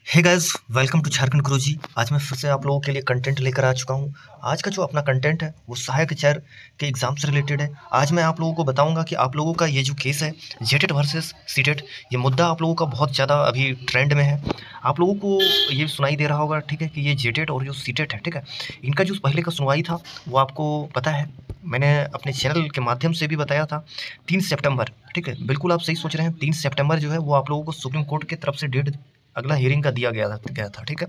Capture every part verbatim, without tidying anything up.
Hey guys, welcome to Jharkhand Guruji. आज मैं फिर से आप लोगों के लिए कंटेंट लेकर आ चुका हूँ। आज का जो अपना कंटेंट है वो सहायक आचार्य के एग्ज़ाम से रिलेटेड है। आज मैं आप लोगों को बताऊंगा कि आप लोगों का ये जो केस है जेटेट वर्सेस सीटेट, ये मुद्दा आप लोगों का बहुत ज़्यादा अभी ट्रेंड में है। आप लोगों को ये सुनाई दे रहा होगा, ठीक है, कि ये जेटेट और जो सीटेट है, ठीक है, इनका जो पहले का सुनवाई था वो आपको पता है, मैंने अपने चैनल के माध्यम से भी बताया था। तीन सितंबर, ठीक है, बिल्कुल आप सही सोच रहे हैं। तीन सितंबर जो है वो आप लोगों को सुप्रीम कोर्ट की तरफ से डेट अगला हियरिंग का दिया गया था गया था ठीक है।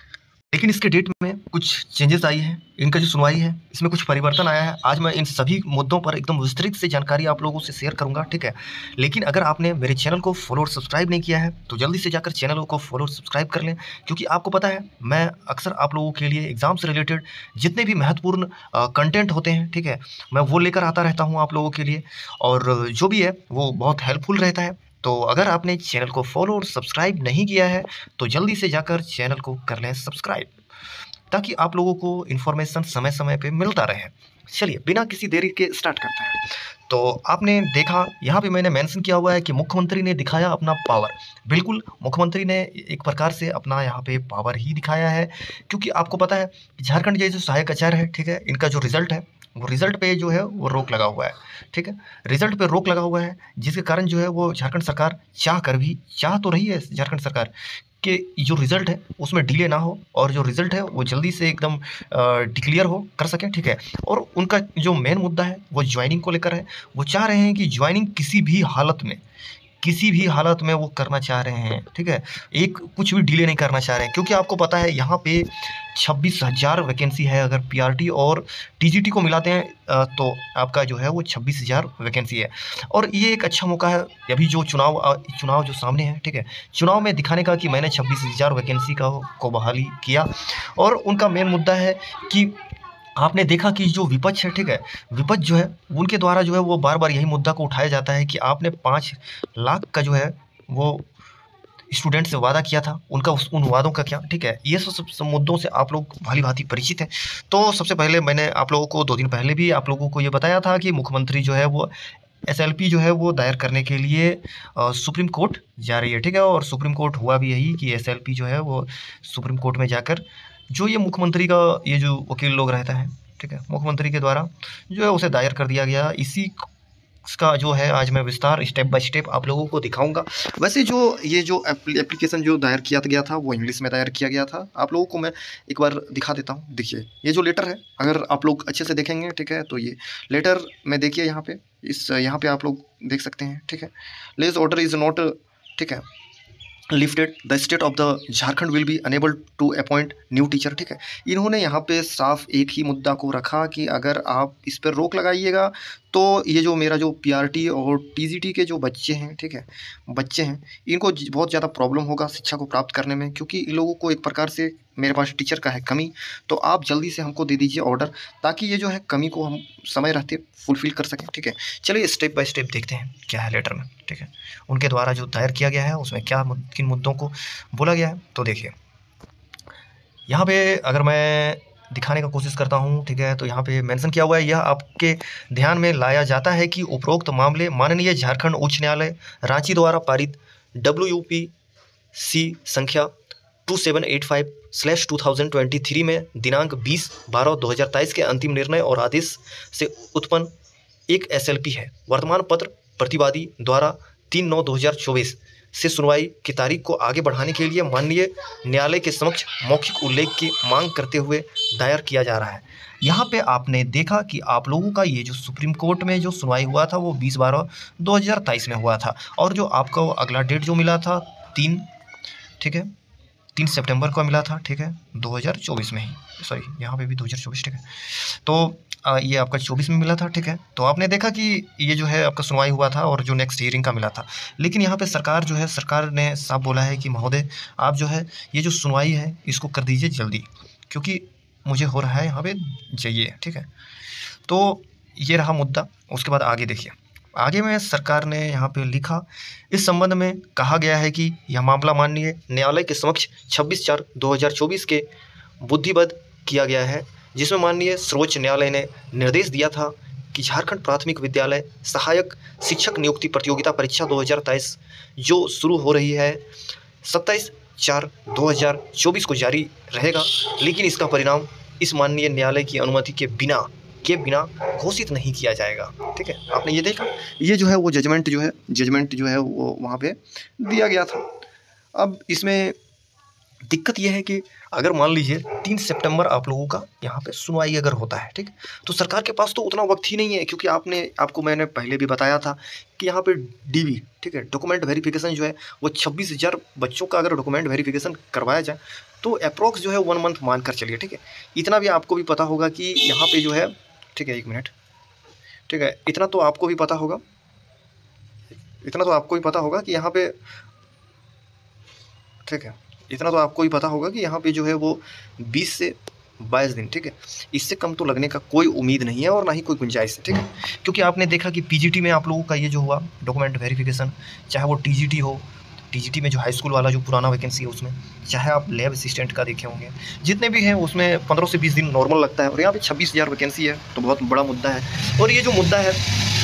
लेकिन इसके डेट में कुछ चेंजेस आई है, इनका जो सुनवाई है इसमें कुछ परिवर्तन आया है। आज मैं इन सभी मुद्दों पर एकदम विस्तृत से जानकारी आप लोगों से शेयर करूंगा, ठीक है। लेकिन अगर आपने मेरे चैनल को फॉलो और सब्सक्राइब नहीं किया है तो जल्दी से जाकर चैनल को फॉलो और सब्सक्राइब कर लें, क्योंकि आपको पता है मैं अक्सर आप लोगों के लिए एग्जाम से रिलेटेड जितने भी महत्वपूर्ण कंटेंट होते हैं, ठीक है, मैं वो लेकर आता रहता हूँ आप लोगों के लिए, और जो भी है वो बहुत हेल्पफुल रहता है। तो अगर आपने चैनल को फॉलो और सब्सक्राइब नहीं किया है तो जल्दी से जाकर चैनल को कर लें सब्सक्राइब, ताकि आप लोगों को इन्फॉर्मेशन समय समय पे मिलता रहे। चलिए बिना किसी देरी के स्टार्ट करते हैं। तो आपने देखा यहाँ पे मैंने मेंशन किया हुआ है कि मुख्यमंत्री ने दिखाया अपना पावर। बिल्कुल, मुख्यमंत्री ने एक प्रकार से अपना यहाँ पे पावर ही दिखाया है, क्योंकि आपको पता है झारखंड के जो सहायक आचार्य है, ठीक है, इनका जो रिजल्ट है वो रिजल्ट पे जो है वो रोक लगा हुआ है, ठीक है। रिजल्ट पे रोक लगा हुआ है, जिसके कारण जो है वो झारखंड सरकार चाह कर भी, चाह तो रही है झारखंड सरकार कि जो रिज़ल्ट है उसमें डिले ना हो और जो रिज़ल्ट है वो जल्दी से एकदम डिक्लेयर हो कर सकें, ठीक है। और उनका जो मेन मुद्दा है वो ज्वाइनिंग को लेकर है। वो चाह रहे हैं कि ज्वाइनिंग किसी भी हालत में, किसी भी हालत में वो करना चाह रहे हैं, ठीक है। एक कुछ भी डिले नहीं करना चाह रहे हैं, क्योंकि आपको पता है यहाँ पे छब्बीस हज़ार वैकेंसी है। अगर पीआरटी और टीजीटी को मिलाते हैं अ, तो आपका जो है वो छब्बीस हज़ार वैकेंसी है। और ये एक अच्छा मौका है अभी जो चुनाव अ, चुनाव जो सामने है, ठीक है, चुनाव में दिखाने का कि मैंने छब्बीस हज़ार वैकेंसी का को बहाली किया। और उनका मेन मुद्दा है कि आपने देखा कि जो विपक्ष है, ठीक है, विपक्ष जो है उनके द्वारा जो है वो बार बार यही मुद्दा को उठाया जाता है कि आपने पाँच लाख का जो है वो स्टूडेंट से वादा किया था, उनका उस उन वादों का क्या, ठीक है। ये सब सब सब मुद्दों से आप लोग भली भांति परिचित हैं। तो सबसे पहले मैंने आप लोगों को दो दिन पहले भी आप लोगों को ये बताया था कि मुख्यमंत्री जो है वो एसएलपी जो है वो दायर करने के लिए अ, सुप्रीम कोर्ट जा रही है, ठीक है। और सुप्रीम कोर्ट हुआ भी यही कि एसएलपी जो है वो सुप्रीम कोर्ट में जाकर जो ये मुख्यमंत्री का ये जो वकील लोग रहता है, ठीक है, मुख्यमंत्री के द्वारा जो है उसे दायर कर दिया गया। इसी इसका जो है आज मैं विस्तार स्टेप बाय स्टेप आप लोगों को दिखाऊंगा। वैसे जो ये जो एप्लीकेशन जो दायर किया गया था वो इंग्लिश में दायर किया गया था। आप लोगों को मैं एक बार दिखा देता हूँ। देखिए ये जो लेटर है, अगर आप लोग अच्छे से देखेंगे, ठीक है, तो ये लेटर में देखिए यहाँ पे, इस यहाँ पे आप लोग देख सकते हैं, ठीक है। लेज ऑर्डर इज नॉट, ठीक है, lifted, the state of the Jharkhand will be unable to appoint new teacher, ठीक है। इन्होंने यहाँ पे साफ एक ही मुद्दा को रखा कि अगर आप इस पर रोक लगाइएगा तो ये जो मेरा जो पीआरटी और टीजीटी के जो बच्चे हैं, ठीक है, बच्चे हैं, इनको ज- बहुत ज़्यादा प्रॉब्लम होगा शिक्षा को प्राप्त करने में, क्योंकि इन लोगों को एक प्रकार से मेरे पास टीचर का है कमी। तो आप जल्दी से हमको दे दीजिए ऑर्डर, ताकि ये जो है कमी को हम समय रहते फुलफिल कर सकें, ठीक है। चलिए स्टेप बाय स्टेप देखते हैं क्या है लेटर में, ठीक है, उनके द्वारा जो दायर किया गया है उसमें क्या मुद, किन मुद्दों को बोला गया है। तो देखिए यहाँ पे अगर मैं दिखाने का कोशिश करता हूँ, ठीक है, तो यहाँ पे मेंशन किया हुआ है, यह आपके ध्यान में लाया जाता है कि उपरोक्त मामले माननीय झारखंड उच्च न्यायालय रांची द्वारा पारित डब्ल्यू यू पी सी संख्या two seven eight five slash two thousand twenty three में दिनांक बीस बारह दो हज़ार तेईस के अंतिम निर्णय और आदेश से उत्पन्न एक एसएलपी है। वर्तमान पत्र प्रतिवादी द्वारा तीन नौ दो हज़ार चौबीस से सुनवाई की तारीख को आगे बढ़ाने के लिए माननीय न्यायालय के समक्ष मौखिक उल्लेख की मांग करते हुए दायर किया जा रहा है। यहाँ पे आपने देखा कि आप लोगों का ये जो सुप्रीम कोर्ट में जो सुनवाई हुआ था वो बीस बारह दो हज़ार तेईस में हुआ था, और जो आपका वो अगला डेट जो मिला था तीन, ठीक है, तीन सितंबर को मिला था, ठीक है, दो हज़ार चौबीस में ही, सॉरी यहाँ पे भी दो हज़ार चौबीस, ठीक है। तो आ, ये आपका चौबीस में मिला था, ठीक है। तो आपने देखा कि ये जो है आपका सुनवाई हुआ था और जो नेक्स्ट हियरिंग का मिला था। लेकिन यहाँ पे सरकार जो है, सरकार ने साफ बोला है कि महोदय आप जो है ये जो सुनवाई है इसको कर दीजिए जल्दी, क्योंकि मुझे हो रहा है यहाँ पे चाहिए, ठीक है। तो ये रहा मुद्दा। उसके बाद आगे देखिए, आगे में सरकार ने यहाँ पे लिखा, इस संबंध में कहा गया है कि यह मामला माननीय न्यायालय के समक्ष छब्बीस चार दो हज़ार चौबीस के बुद्धिबद्ध किया गया है, जिसमें माननीय सर्वोच्च न्यायालय ने निर्देश दिया था कि झारखंड प्राथमिक विद्यालय सहायक शिक्षक नियुक्ति प्रतियोगिता परीक्षा दो हज़ार तेईस जो शुरू हो रही है सत्ताईस चार दो हज़ार चौबीस को जारी रहेगा, लेकिन इसका परिणाम इस माननीय न्यायालय की अनुमति के बिना के बिना घोषित नहीं किया जाएगा। ठीक है, आपने ये देखा, ये जो है वो जजमेंट जो है जजमेंट जो है वो वहाँ पे दिया गया था। अब इसमें दिक्कत यह है कि अगर मान लीजिए तीन सितंबर आप लोगों का यहाँ पे सुनवाई अगर होता है, ठीक, तो सरकार के पास तो उतना वक्त ही नहीं है, क्योंकि आपने आपको मैंने पहले भी बताया था कि यहाँ पे डीवी, ठीक है, डॉक्यूमेंट वेरिफिकेशन जो है वो छब्बीस हज़ार बच्चों का अगर डॉक्यूमेंट वेरिफिकेशन करवाया जाए तो अप्रॉक्स जो है वन मंथ मान कर चलिए। ठीक है, इतना भी आपको भी पता होगा कि यहाँ पे जो है, ठीक है, एक मिनट, ठीक है, इतना तो आपको भी पता होगा इतना तो आपको भी पता होगा कि यहाँ पे, ठीक है, इतना तो आपको ही पता होगा कि यहाँ पे जो है वो बीस से बाईस दिन, ठीक है, इससे कम तो लगने का कोई उम्मीद नहीं है और ना ही कोई गुंजाइश है। ठीक है, क्योंकि आपने देखा कि पीजीटी में आप लोगों का ये जो हुआ डॉक्यूमेंट वेरिफिकेशन, चाहे वो टीजीटी हो, टीजीटी में जो हाई स्कूल वाला जो पुराना वैकेंसी है उसमें, चाहे आप लैब असिस्टेंट का देखे होंगे, जितने भी हैं उसमें पंद्रह से बीस दिन नॉर्मल लगता है, और यहाँ पे छब्बीस हज़ार वैकेंसी है, तो बहुत बड़ा मुद्दा है। और ये जो मुद्दा है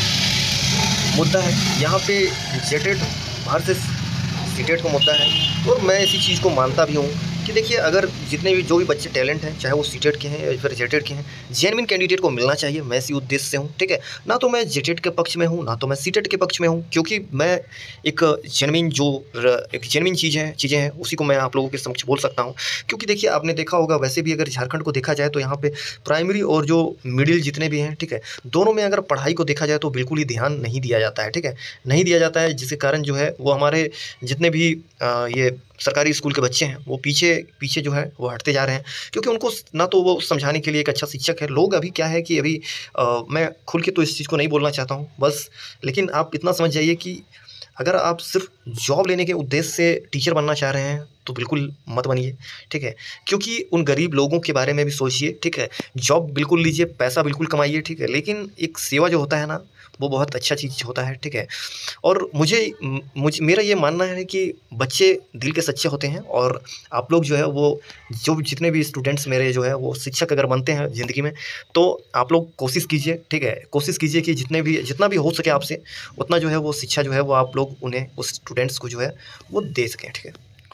मुद्दा है यहाँ पे जेटेड वर्सेस सीटेट का मुद्दा है, और मैं इसी चीज़ को मानता भी हूँ कि देखिए, अगर जितने भी जो भी बच्चे टैलेंट हैं, चाहे वो सीटेट के हैं या फिर जेटेड के हैं, जेन्युइन कैंडिडेट को मिलना चाहिए। मैं इसी उद्देश्य से हूँ। ठीक है, ना तो मैं जेटेड के पक्ष में हूँ, ना तो मैं सीटेट के पक्ष में हूँ, क्योंकि मैं एक जेन्युइन जो एक जेन्युइन चीज़ है चीज़ें हैं उसी को मैं आप लोगों के समक्ष बोल सकता हूँ। क्योंकि देखिए, आपने देखा होगा, वैसे भी अगर झारखंड को देखा जाए तो यहाँ पे प्राइमरी और जो मिडिल जितने भी हैं, ठीक है, दोनों में अगर पढ़ाई को देखा जाए तो बिल्कुल ही ध्यान नहीं दिया जाता है। ठीक है, नहीं दिया जाता है, जिसके कारण जो है वो हमारे जितने भी आ, ये सरकारी स्कूल के बच्चे हैं वो पीछे पीछे जो है वो हटते जा रहे हैं, क्योंकि उनको ना तो वो समझाने के लिए एक अच्छा शिक्षक है। लोग अभी क्या है कि अभी आ, मैं खुल के तो इस चीज़ को नहीं बोलना चाहता हूँ बस, लेकिन आप इतना समझ जाइए कि अगर आप सिर्फ जॉब लेने के उद्देश्य से टीचर बनना चाह रहे हैं तो बिल्कुल मत बनिए। ठीक है, क्योंकि उन गरीब लोगों के बारे में भी सोचिए। ठीक है, जॉब बिल्कुल लीजिए, पैसा बिल्कुल कमाइए, ठीक है, लेकिन एक सेवा जो होता है ना, वो बहुत अच्छा चीज़ होता है। ठीक है, और मुझे मुझे मेरा ये मानना है कि बच्चे दिल के सच्चे होते हैं, और आप लोग जो है वो जो जितने भी स्टूडेंट्स मेरे जो है वो शिक्षक अगर बनते हैं ज़िंदगी में, तो आप लोग कोशिश कीजिए। ठीक है, कोशिश कीजिए कि जितने भी जितना भी हो सके आपसे उतना जो है वो शिक्षा जो है वो आप लोग उन्हें उस स्टूडेंट्स को जो है वो दे सकें। ठीक है,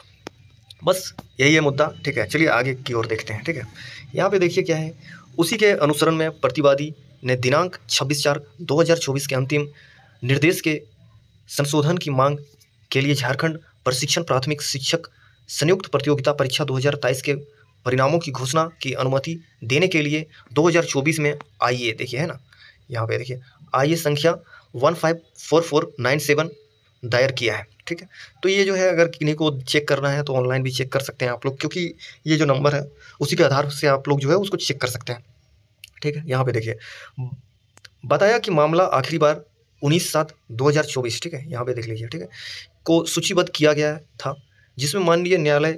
बस यही है मुद्दा। ठीक है, चलिए आगे की ओर देखते हैं। ठीक है, यहाँ पे देखिए क्या है, उसी के अनुसरण में प्रतिवादी ने दिनांक छब्बीस चार दो हज़ार चौबीस के अंतिम निर्देश के संशोधन की मांग के लिए झारखंड प्रशिक्षण प्राथमिक शिक्षक संयुक्त प्रतियोगिता परीक्षा दो हज़ार तेईस के परिणामों की घोषणा की अनुमति देने के लिए दो हज़ार चौबीस में आईए, देखिए है ना, यहाँ पे देखिए आईए संख्या one five four four nine seven दायर किया है। ठीक है, तो ये जो है अगर किन्हीं को चेक करना है तो ऑनलाइन भी चेक कर सकते हैं आप लोग, क्योंकि ये जो नंबर है उसी के आधार से आप लोग जो है उसको चेक कर सकते हैं। ठीक है, यहाँ पे देखिए बताया कि मामला आखिरी बार उन्नीस सात दो हज़ार चौबीस, ठीक है, यहाँ पे देख लीजिए, ठीक है, को सूचीबद्ध किया गया था, जिसमें माननीय न्यायालय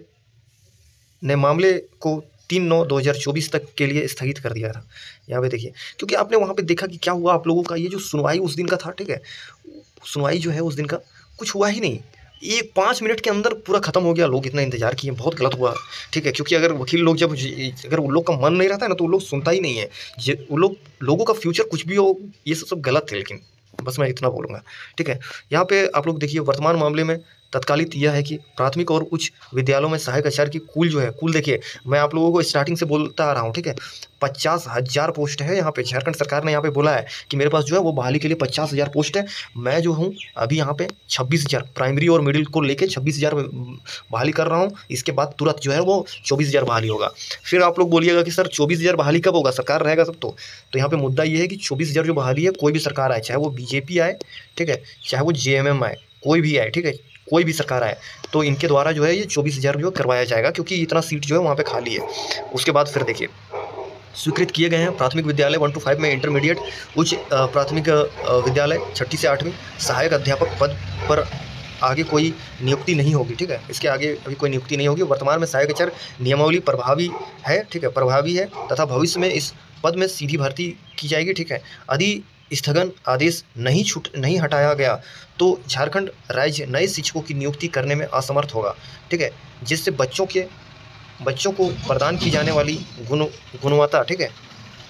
ने मामले को तीन नौ दो हज़ार चौबीस तक के लिए स्थगित कर दिया था। यहाँ पे देखिए, क्योंकि आपने वहाँ पे देखा कि क्या हुआ आप लोगों का, ये जो सुनवाई उस दिन का था, ठीक है, सुनवाई जो है उस दिन का कुछ हुआ ही नहीं, एक पाँच मिनट के अंदर पूरा खत्म हो गया। लोग इतना इंतजार किए, बहुत गलत हुआ। ठीक है, क्योंकि अगर वकील लोग जब अगर उन लोग का मन नहीं रहता है ना तो वो लोग सुनता ही नहीं है, वो लोग लोगों का फ्यूचर कुछ भी हो, ये सब सब गलत है। लेकिन बस मैं इतना बोलूँगा। ठीक है, यहाँ पे आप लोग देखिए, वर्तमान मामले में तत्कालित यह है कि प्राथमिक और उच्च विद्यालयों में सहायक आचार्य की कुल जो है कुल देखिए, मैं आप लोगों को स्टार्टिंग से बोलता आ रहा हूँ। ठीक है, पचास हज़ार पोस्ट है यहाँ पे। झारखंड सरकार ने यहाँ पे बोला है कि मेरे पास जो है वो बहाली के लिए पचास हज़ार पोस्ट है। मैं जो हूँ अभी यहाँ पे छब्बीस हज़ार प्राइमरी और मिडिल को लेके छब्बीस हज़ार बहाली कर रहा हूँ। इसके बाद तुरंत जो है वो चौबीस हज़ार बहाली होगा। फिर आप लोग बोलिएगा कि सर चौबीस हज़ार बहाली कब होगा, सरकार रहेगा सब तो तो यहाँ पे मुद्दा ये है कि चौबीस हज़ार जो बहाली है, कोई भी सरकार आए, चाहे वो बीजेपी आए, ठीक है, चाहे वो जेएमएम आए, कोई भी आए, ठीक है, कोई भी सरकार आए, तो इनके द्वारा जो है ये चौबीस हज़ार जो करवाया जाएगा, क्योंकि इतना सीट जो है वहाँ पे खाली है। उसके बाद फिर देखिए, स्वीकृत किए गए हैं प्राथमिक विद्यालय वन टू फाइव में इंटरमीडिएट उच्च प्राथमिक विद्यालय छठी से आठवीं सहायक अध्यापक पद पर आगे कोई नियुक्ति नहीं होगी। ठीक है, इसके आगे अभी कोई नियुक्ति नहीं होगी। वर्तमान में सहायक आचार्य नियमावली प्रभावी है, ठीक है, प्रभावी है तथा भविष्य में इस पद में सीधी भर्ती की जाएगी। ठीक है, यदि स्थगन आदेश नहीं छूट नहीं हटाया गया तो झारखंड राज्य नए शिक्षकों की नियुक्ति करने में असमर्थ होगा। ठीक है, जिससे बच्चों के बच्चों को प्रदान की जाने वाली गुण गुणवत्ता, ठीक है,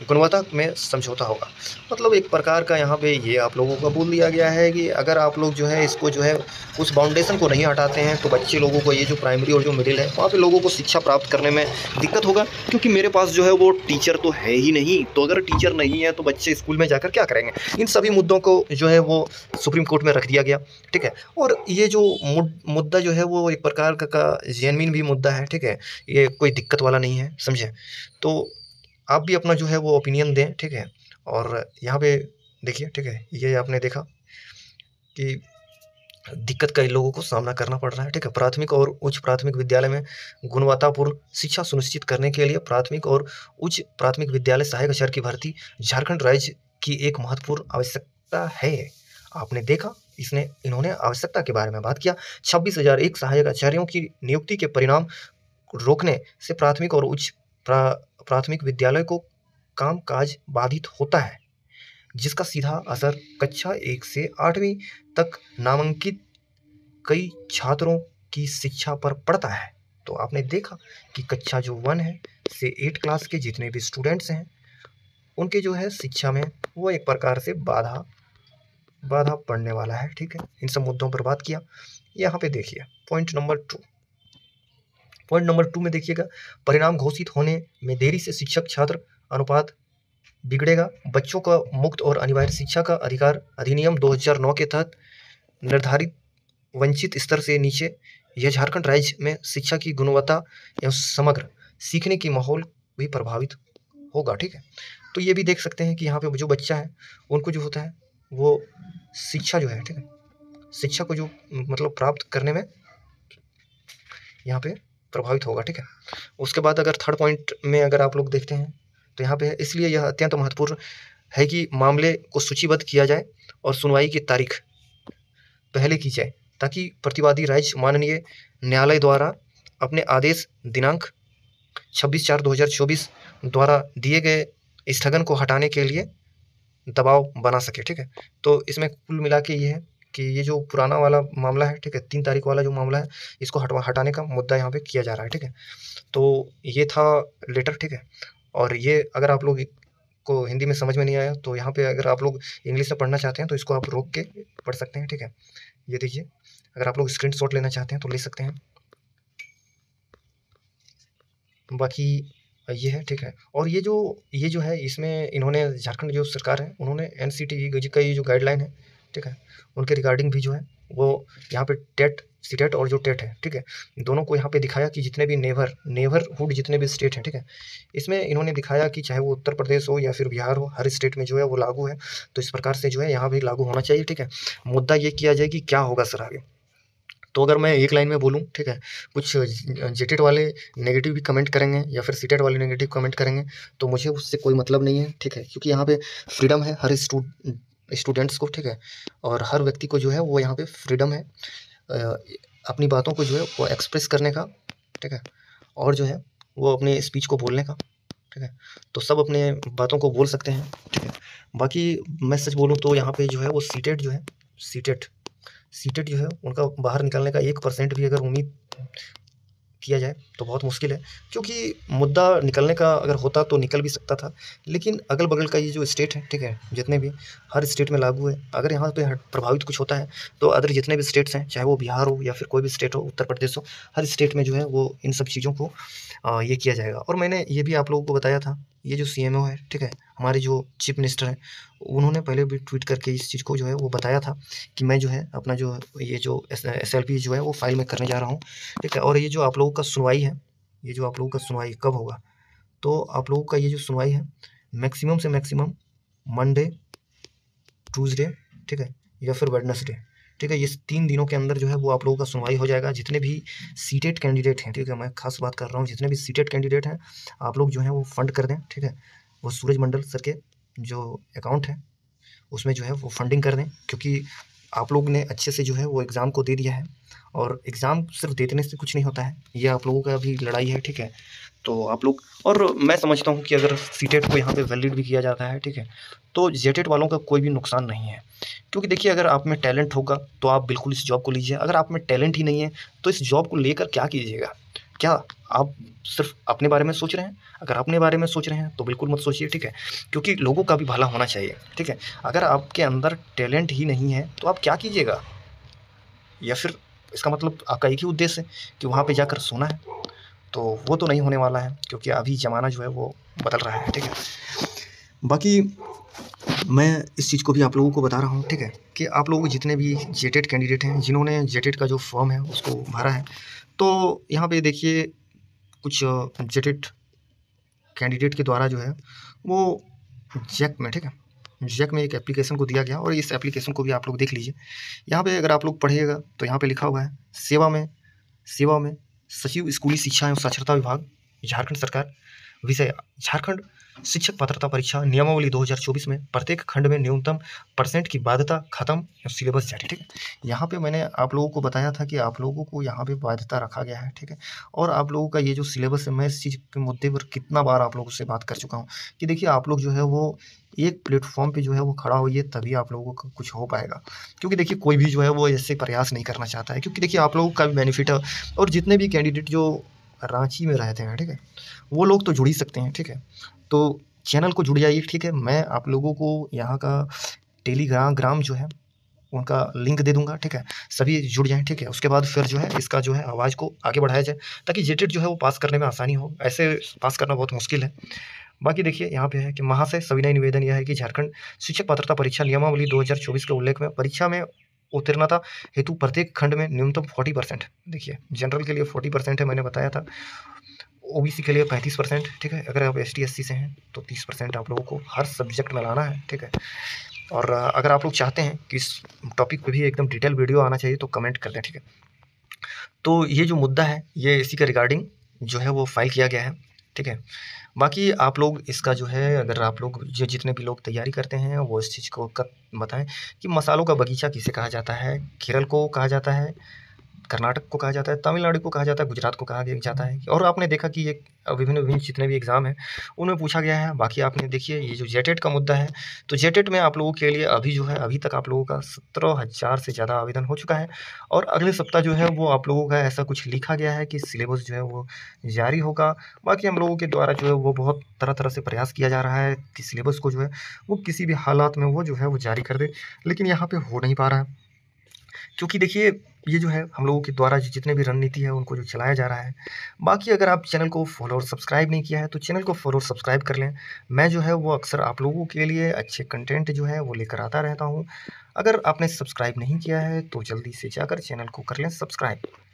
गुणवत्ता में समझौता होगा। मतलब एक प्रकार का यहाँ पे ये आप लोगों को बोल दिया गया है कि अगर आप लोग जो है इसको जो है उस बाउंडेशन को नहीं हटाते हैं तो बच्चे लोगों को ये जो प्राइमरी और जो मिडिल है वहाँ पे लोगों को शिक्षा प्राप्त करने में दिक्कत होगा, क्योंकि मेरे पास जो है वो टीचर तो है ही नहीं। तो अगर टीचर नहीं है तो बच्चे स्कूल में जाकर क्या करेंगे। इन सभी मुद्दों को जो है वो सुप्रीम कोर्ट में रख दिया गया, ठीक है। और ये जो मुद्दा जो है वो एक प्रकार का जेन्युइन भी मुद्दा है, ठीक है। ये कोई दिक्कत वाला नहीं है, समझे। तो आप भी अपना जो है वो ओपिनियन दें, ठीक है। और यहाँ पे देखिए, ठीक है, ये आपने देखा कि दिक्कत कई लोगों को सामना करना पड़ रहा है, ठीक है। प्राथमिक और उच्च प्राथमिक विद्यालय में गुणवत्तापूर्ण शिक्षा सुनिश्चित करने के लिए प्राथमिक और उच्च प्राथमिक विद्यालय सहायक आचार्य की भर्ती झारखंड राज्य की एक महत्वपूर्ण आवश्यकता है। आपने देखा, इसने इन्होंने आवश्यकता के बारे में बात किया। छब्बीस हजार एक सहायक आचार्यों की नियुक्ति के परिणाम रोकने से प्राथमिक और उच्च प्रा, प्राथमिक विद्यालय को कामकाज बाधित होता है, जिसका सीधा असर कक्षा एक से आठवीं तक नामांकित कई छात्रों की शिक्षा पर पड़ता है। तो आपने देखा कि कक्षा जो वन है से एट क्लास के जितने भी स्टूडेंट्स हैं उनके जो है शिक्षा में वो एक प्रकार से बाधा बाधा पड़ने वाला है, ठीक है। इन सब मुद्दों पर बात किया। यहाँ पे देखिए point number two point number two में देखिएगा, परिणाम घोषित होने में देरी से शिक्षक छात्र अनुपात बिगड़ेगा। बच्चों का मुक्त और अनिवार्य शिक्षा का अधिकार अधिनियम दो हज़ार नौ के तहत निर्धारित वंचित स्तर से नीचे यह झारखंड राज्य में शिक्षा की गुणवत्ता एवं समग्र सीखने की माहौल भी प्रभावित होगा, ठीक है। तो ये भी देख सकते हैं कि यहाँ पे जो बच्चा है उनको जो होता है वो शिक्षा जो है, ठीक है, शिक्षा को जो मतलब प्राप्त करने में यहाँ पे प्रभावित होगा, ठीक है। उसके बाद अगर थर्ड पॉइंट में अगर आप लोग देखते हैं तो यहाँ पे है, इसलिए यह अत्यंत महत्वपूर्ण है कि मामले को सूचीबद्ध किया जाए और सुनवाई की तारीख पहले की जाए, ताकि प्रतिवादी राज्य माननीय न्यायालय द्वारा अपने आदेश दिनांक छब्बीस चार दो हज़ार चौबीस द्वारा दिए गए स्थगन को हटाने के लिए दबाव बना सके, ठीक है। तो इसमें कुल मिला के ये है कि ये जो पुराना वाला मामला है, ठीक है, तीन तारीख वाला जो मामला है, इसको हटवा हटाने का मुद्दा यहाँ पे किया जा रहा है, ठीक है। तो ये था लेटर, ठीक है। और ये अगर आप लोग को हिंदी में समझ में नहीं आया तो यहाँ पे अगर आप लोग इंग्लिश में पढ़ना चाहते हैं तो इसको आप रोक के पढ़ सकते हैं, ठीक है। ये देखिए, अगर आप लोग स्क्रीनशॉट लेना चाहते हैं तो ले सकते हैं। बाकी ये है, ठीक है। और ये जो ये जो है इसमें इन्होंने झारखंड जो सरकार है उन्होंने एन सी टी ई का ये जो गाइडलाइन है, ठीक है, उनके रिगार्डिंग भी जो है वो यहाँ पे टेट सीटेट और जो टेट है, ठीक है, दोनों को यहाँ पे दिखाया कि जितने भी नेवर नेबरहुड जितने भी स्टेट हैं, ठीक है, इसमें इन्होंने दिखाया कि चाहे वो उत्तर प्रदेश हो या फिर बिहार हो, हर स्टेट में जो है वो लागू है। तो इस प्रकार से जो है यहाँ भी लागू होना चाहिए, ठीक है। मुद्दा ये किया जाए कि क्या होगा सर आगे। तो अगर मैं एक लाइन में बोलूँ, ठीक है, कुछ जेटेट वाले नेगेटिव भी कमेंट करेंगे या फिर सीटेट वाले नेगेटिव कमेंट करेंगे तो मुझे उससे कोई मतलब नहीं है, ठीक है, क्योंकि यहाँ पे फ्रीडम है हर स्टू स्टूडेंट्स को, ठीक है, और हर व्यक्ति को जो है वो यहाँ पे फ्रीडम है अपनी बातों को जो है वो एक्सप्रेस करने का, ठीक है, और जो है वो अपने स्पीच को बोलने का, ठीक है। तो सब अपने बातों को बोल सकते हैं, ठीक है। बाकी मैं सच बोलूँ तो यहाँ पे जो है वो सीटेट जो है सीटेट सीटेट जो है उनका बाहर निकलने का एक परसेंट भी अगर उम्मीद किया जाए तो बहुत मुश्किल है, क्योंकि मुद्दा निकलने का अगर होता तो निकल भी सकता था। लेकिन अगल बगल का ये जो स्टेट है, ठीक है, जितने भी हर स्टेट में लागू है। अगर यहाँ पे प्रभावित कुछ होता है तो अदर जितने भी स्टेट्स हैं, चाहे वो बिहार हो या फिर कोई भी स्टेट हो, उत्तर प्रदेश हो, हर स्टेट में जो है वो इन सब चीज़ों को आ, ये किया जाएगा। और मैंने ये भी आप लोगों को बताया था, ये जो सी एम ओ है, ठीक है, हमारे जो चीफ मिनिस्टर हैं, उन्होंने पहले भी ट्वीट करके इस चीज़ को जो है वो बताया था कि मैं जो है अपना जो ये जो एस एल पी जो है वो फाइल में करने जा रहा हूँ, ठीक है। और ये जो आप लोगों का सुनवाई है, ये जो आप लोगों का सुनवाई कब होगा, तो आप लोगों का ये जो सुनवाई है मैक्सिमम से मैक्सिमम मंडे, ट्यूसडे, ठीक है, या फिर वेडनेसडे, ठीक है, ये तीन दिनों के अंदर जो है वो आप लोगों का सुनवाई हो जाएगा। जितने भी सीटेट कैंडिडेट हैं, ठीक है, मैं खास बात कर रहा हूँ, जितने भी सीटेट कैंडिडेट हैं आप लोग जो है वो फंड कर दें, ठीक है। वो सूरज मंडल सर के जो अकाउंट है उसमें जो है वो फंडिंग कर दें, क्योंकि आप लोग ने अच्छे से जो है वो एग्ज़ाम को दे दिया है। और एग्ज़ाम सिर्फ देने से कुछ नहीं होता है, ये आप लोगों का भी लड़ाई है, ठीक है। तो आप लोग, और मैं समझता हूँ कि अगर सीटेट को यहाँ पे वैलिड भी किया जाता है, ठीक है, तो जेटेट वालों का कोई भी नुकसान नहीं है। क्योंकि देखिए, अगर आप में टैलेंट होगा तो आप बिल्कुल इस जॉब को लीजिए, अगर आप में टैलेंट ही नहीं है तो इस जॉब को लेकर क्या कीजिएगा, क्या आप सिर्फ अपने बारे में सोच रहे हैं? अगर अपने बारे में सोच रहे हैं तो बिल्कुल मत सोचिए, ठीक है? क्योंकि लोगों का भी भला होना चाहिए, ठीक है? अगर आपके अंदर टैलेंट ही नहीं है तो आप क्या कीजिएगा? या फिर इसका मतलब आपका एक ही उद्देश्य है कि वहाँ पे जाकर सोना है, तो वो तो नहीं होने वाला है, क्योंकि अभी ज़माना जो है वो बदल रहा है, ठीक है? बाकी मैं इस चीज़ को भी आप लोगों को बता रहा हूँ, ठीक है? कि आप लोग जितने भी जेटेट कैंडिडेट हैं, जिन्होंने जेटेट का जो फॉर्म है उसको भरा है, तो यहाँ पे देखिए कुछ जेटेट कैंडिडेट के द्वारा जो है वो जैक में, ठीक है? जैक में एक एप्लीकेशन को दिया गया और इस एप्लीकेशन को भी आप लोग देख लीजिए। यहाँ पे अगर आप लोग पढ़िएगा तो यहाँ पे लिखा हुआ है सेवा में सेवा में सचिव स्कूली शिक्षा एवं साक्षरता विभाग, झारखंड सरकार। विषय झारखंड शिक्षक पात्रता परीक्षा नियमावली दो हज़ार चौबीस में प्रत्येक खंड में न्यूनतम परसेंट की बाध्यता खत्म, सिलेबस जारी, ठीक है? यहाँ पे मैंने आप लोगों को बताया था कि आप लोगों को यहाँ पे बाध्यता रखा गया है, ठीक है? और आप लोगों का ये जो सिलेबस है, मैं इस चीज़ के मुद्दे पर कितना बार आप लोगों से बात कर चुका हूँ कि देखिए आप लोग जो है वो एक प्लेटफॉर्म पे जो है वो खड़ा होइए, तभी आप लोगों को कुछ हो पाएगा। क्योंकि देखिए कोई भी जो है वो ऐसे प्रयास नहीं करना चाहता है, क्योंकि देखिए आप लोगों का भी बेनिफिट है और जितने भी कैंडिडेट जो रांची में रहते हैं, ठीक है? वो लोग तो जुड़ ही सकते हैं, ठीक है? तो चैनल को जुड़ जाइए, ठीक है? मैं आप लोगों को यहाँ का टेलीग्राम ग्राम जो है उनका लिंक दे दूँगा, ठीक है? सभी जुड़ जाएँ, ठीक है? उसके बाद फिर जो है इसका जो है आवाज़ को आगे बढ़ाया जाए, ताकि जेटेट जो है वो पास करने में आसानी हो। ऐसे पास करना बहुत मुश्किल है। बाकी देखिए यहाँ पे है कि महाशय सविनय निवेदन यह है कि झारखंड शिक्षक पात्रता परीक्षा नियमावली दो हज़ार चौबीस के उल्लेख में परीक्षा में उत्तीर्णता हेतु प्रत्येक खंड में न्यूनतम चालीस परसेंट, देखिए जनरल के लिए चालीस परसेंट है, मैंने बताया था। ओबीसी के लिए पैंतीस परसेंट, ठीक है? अगर आप एस टी एस सी से हैं तो तीस परसेंट आप लोगों को हर सब्जेक्ट में लाना है, ठीक है? और अगर आप लोग चाहते हैं कि इस टॉपिक पे भी एकदम डिटेल वीडियो आना चाहिए तो कमेंट कर दें, ठीक है? तो ये जो मुद्दा है ये इसी के रिगार्डिंग जो है वो फाइल किया गया है, ठीक है? बाकी आप लोग इसका जो है अगर आप लोग जो जितने भी लोग तैयारी करते हैं वो इस चीज़ को क बताएँ कि मसालों का बगीचा किसे कहा जाता है? केरल को कहा जाता है, कर्नाटक को कहा जाता है, तमिलनाडु को कहा जाता है, गुजरात को कहा गया जाता है। और आपने देखा कि ये विभिन्न-विभिन्न जितने भी एग्ज़ाम हैं, उनमें पूछा गया है। बाकी आपने देखिए ये जो जेटेट का मुद्दा है, तो जेटेट में आप लोगों के लिए अभी जो है अभी तक आप लोगों का सत्रह हज़ार से ज़्यादा आवेदन हो चुका है और अगले सप्ताह जो है वो आप लोगों का ऐसा कुछ लिखा गया है कि सिलेबस जो है वो जारी होगा। बाकी हम लोगों के द्वारा जो है वो बहुत तरह-तरह से प्रयास किया जा रहा है कि सिलेबस को जो है वो किसी भी हालात में वो जो है वो जारी कर दे, लेकिन यहाँ पे हो नहीं पा रहा है। क्योंकि देखिए ये जो है हम लोगों के द्वारा जो जितने भी रणनीति है उनको जो चलाया जा रहा है। बाकी अगर आप चैनल को फॉलो और सब्सक्राइब नहीं किया है तो चैनल को फॉलो और सब्सक्राइब कर लें। मैं जो है वो अक्सर आप लोगों के लिए अच्छे कंटेंट जो है वो लेकर आता रहता हूँ। अगर आपने सब्सक्राइब नहीं किया है तो जल्दी से जाकर चैनल को कर लें सब्सक्राइब।